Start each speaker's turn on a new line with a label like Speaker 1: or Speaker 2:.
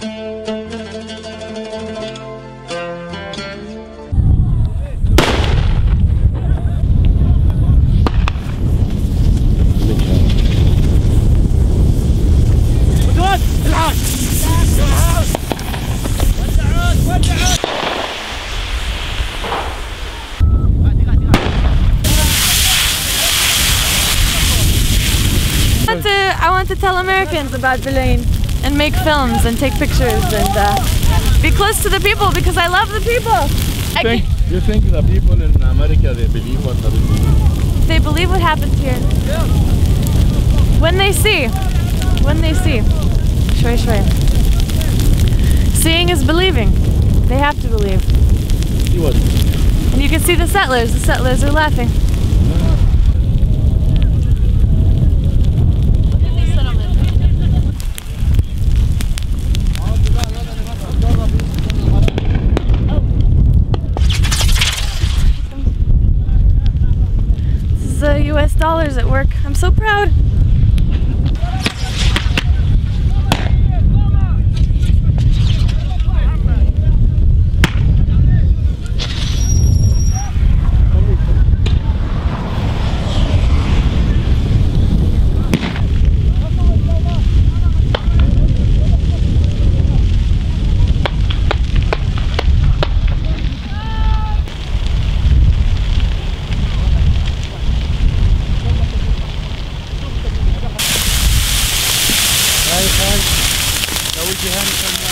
Speaker 1: I want to tell Americans about Bil'in and make films and take pictures and be close to the people because I love the people.
Speaker 2: You think the people in America, they believe what happens?
Speaker 1: They believe what happens here. When they see. Shway shway. Seeing is believing. They have to believe.
Speaker 2: See what?
Speaker 1: And you can see the settlers. The settlers are laughing. US dollars at work. I'm so proud.
Speaker 2: لو الجهان